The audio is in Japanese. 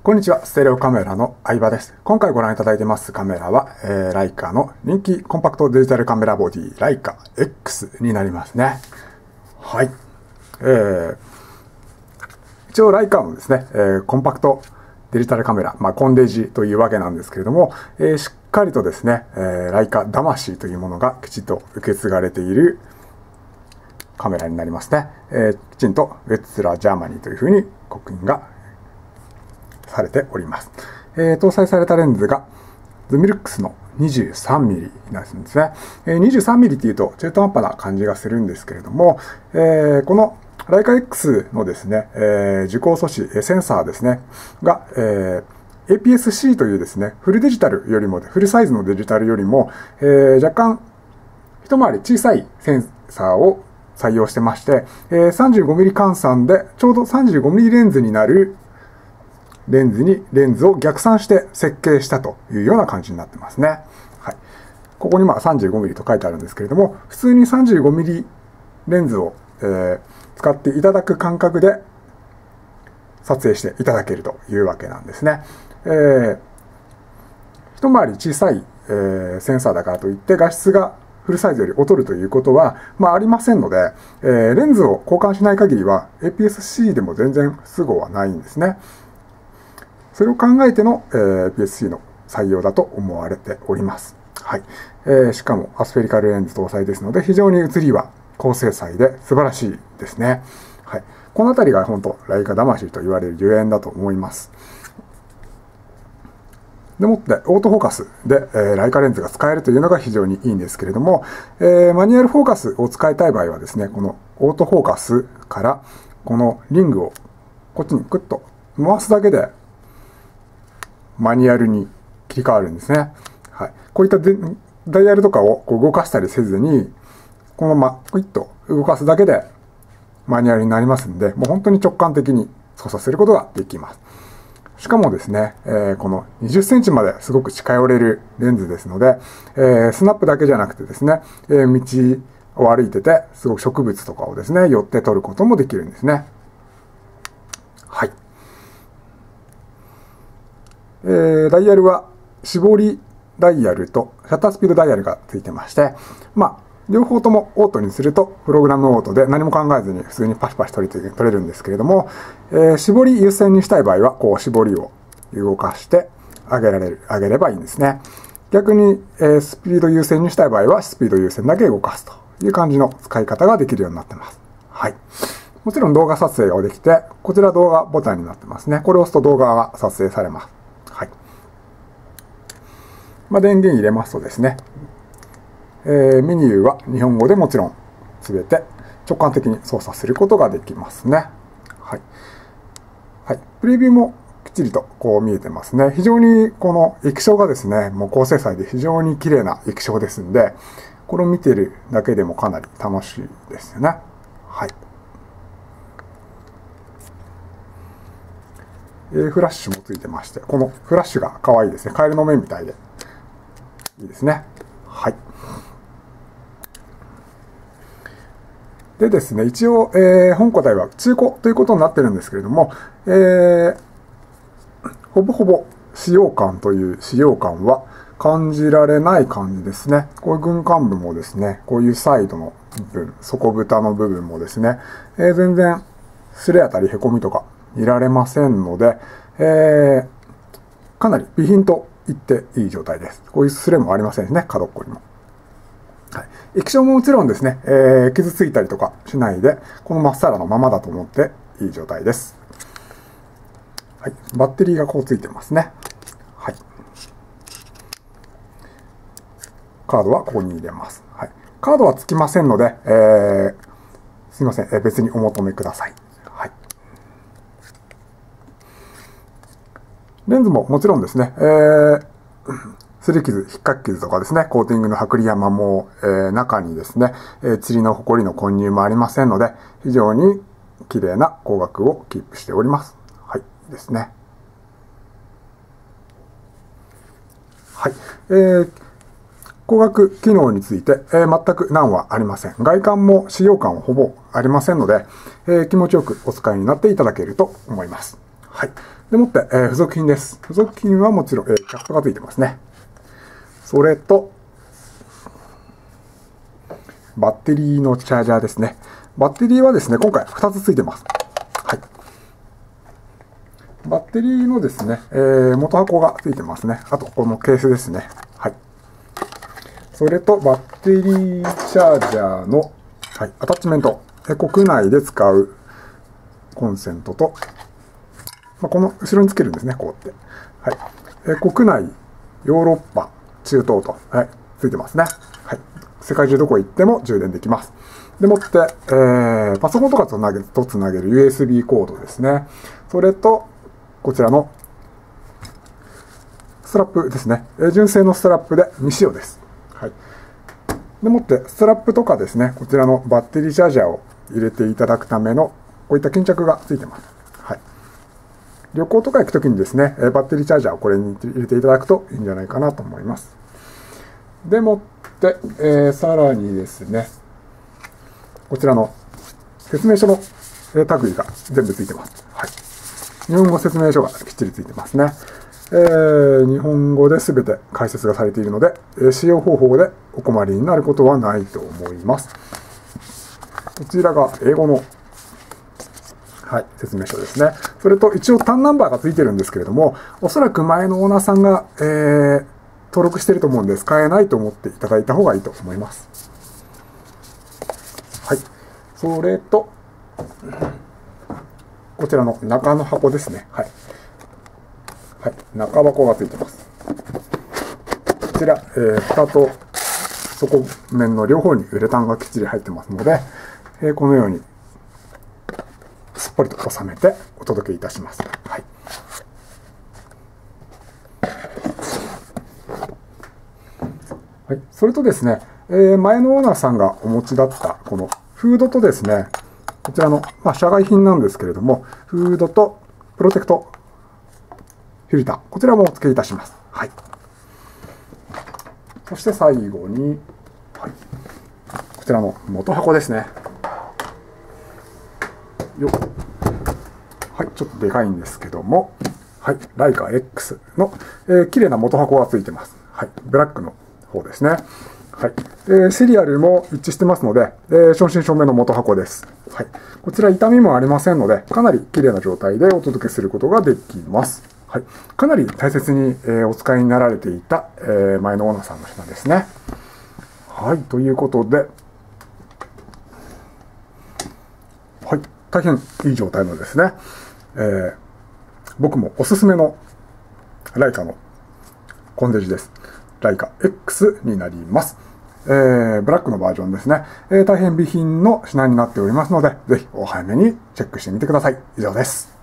こんにちは、ステレオカメラの相葉です。今回ご覧いただいてますカメラは、ライカの人気コンパクトデジタルカメラボディ、ライカ X になりますね。はい。一応ライカのですね、コンパクトデジタルカメラ、コンデジというわけなんですけれども、しっかりとですね、ライカ魂というものがきちっと受け継がれているカメラになりますね。きちんとウェッツラージャーマニーというふうに刻印がされております。搭載されたレンズがズミルックスの 23mm になるんですね。23mm っていうと中途半端な感じがするんですけれども、このライカ X のですね、受光素子センサーですねが、APS-C というですね、フルデジタルよりもフルサイズのデジタルよりも、若干一回り小さいセンサーを採用してまして、35mm 換算でちょうど 35mm レンズになるレンズを逆算して設計したというような感じになってますね。はい。ここに35mm と書いてあるんですけれども、普通に 35mm レンズを、使っていただく感覚で撮影していただけるというわけなんですね。一回り小さい、センサーだからといって画質がフルサイズより劣るということは、ありませんので、レンズを交換しない限りは APS-C でも全然不都合はないんですね。それを考えての APS-C の採用だと思われております。はい。しかもアスフェリカルレンズ搭載ですので、非常に写りは高精細で素晴らしいですね。はい。このあたりが本当、ライカ魂と言われるゆえんだと思います。でもって、オートフォーカスで、ライカレンズが使えるというのが非常にいいんですけれども、マニュアルフォーカスを使いたい場合はですね、このオートフォーカスから、このリングをこっちにクッと回すだけで、マニュアルに切り替わるんですね。はい。こういったダイヤルとかを動かしたりせずに、このままクイッと動かすだけでマニュアルになりますんで、もう本当に直感的に操作することができます。しかもですね、この20センチまですごく近寄れるレンズですので、スナップだけじゃなくてですね、道を歩いてて、すごく植物とかをですね、寄って撮ることもできるんですね。はい。ダイヤルは絞りダイヤルとシャッタースピードダイヤルがついてまして、両方ともオートにするとプログラムオートで何も考えずに普通にパシパシ撮れるんですけれども、絞り優先にしたい場合はこう絞りを動かして上げればいいんですね。逆に、スピード優先にしたい場合はスピード優先だけ動かすという感じの使い方ができるようになってます。はい。もちろん動画撮影ができて、こちら動画ボタンになってますね。これを押すと動画が撮影されます。はい。電源入れますとですね、メニューは日本語でもちろん全て直感的に操作することができますね。はい。はい。プレビューもきっちりとこう見えてますね。非常にこの液晶がですね、もう高精細で非常に綺麗な液晶ですんで、これを見てるだけでもかなり楽しいですよね。はい。フラッシュもついてまして、このフラッシュが可愛いですね。カエルの目みたいでいいですね。はい。でですね、一応、本個体は中古ということになってるんですけれども、ほぼほぼ使用感は感じられない感じですね。こういう軍艦部もですね、こういうサイドの部分、底蓋の部分もですね、全然すれ当たりへこみとか見られませんので、かなり備品と言っていい状態です。こういうすれもありませんしね、角っこにも。はい。液晶ももちろんですね、傷ついたりとかしないで、このまっさらのままだと思っていい状態です。はい。バッテリーがこうついてますね。はい。カードはここに入れます。はい。カードはつきませんので、すいません、別にお求めください。はい。レンズももちろんですね、擦り傷、引っかき傷とかですね、コーティングの剥離山も、中にですね、塵の埃の混入もありませんので、非常に綺麗な光学をキープしております。はい、ですね。はい。光学機能について、全く難はありません。外観も使用感はほぼありませんので、気持ちよくお使いになっていただけると思います。 はい。でもって、付属品です。付属品はもちろん、キャップがついてますね。それと、バッテリーのチャージャーですね。バッテリーはですね、今回2つついてます。はい。バッテリーのですね、元箱がついてますね。あと、このケースですね。はい。それと、バッテリーチャージャーの、はい、アタッチメント。国内で使うコンセントと、この後ろにつけるんですね、こうやって。はい。国内、ヨーロッパ、中東と、はい、ついてますね。はい。世界中どこ行っても充電できます。でもって、パソコンとかとつなげる USB コードですね。それと、こちらのストラップですね。純正のストラップで未使用です。はい。でもって、ストラップとかですね、こちらのバッテリーチャージャーを入れていただくための、こういった巾着がついてます。はい。旅行とか行くときにですね、バッテリーチャージャーをこれに入れていただくといいんじゃないかなと思います。でもって、さらにですね、こちらの説明書の類が全部ついてます。はい。日本語説明書がきっちりついてますね。日本語で全て解説がされているので、使用方法でお困りになることはないと思います。こちらが英語の、はい、説明書ですね。それと一応単ナンバーがついてるんですけれども、おそらく前のオーナーさんが、登録していると思うんで使えないと思っていただいた方がいいと思います。はい。それと、こちらの中の箱ですね。はい。はい。中箱がついてます。こちら、蓋と底面の両方にウレタンがきっちり入ってますので、このようにすっぽりと収めてお届けいたします。はい。はい。それとですね、前のオーナーさんがお持ちだったこのフードとですね、こちらの、社外品なんですけれども、フードとプロテクトフィルター、こちらもお付けいたします。はい。そして最後に、はい、こちらの元箱ですね。よっ。はい、ちょっとでかいんですけども、はい、ライカ X の、綺麗な元箱がついてます。はい、ブラックの方ですね。はい。シリアルも一致してますので、正真正銘の元箱です。はい。こちら傷みもありませんので、かなり綺麗な状態でお届けすることができます。はい。かなり大切に、お使いになられていた、前のオーナーさんの品ですね。はい。ということで、はい。大変いい状態のですね、僕もおすすめのライカのコンデジです。ライカ X になります。ブラックのバージョンですね。大変美品の品になっておりますので、ぜひお早めにチェックしてみてください。以上です。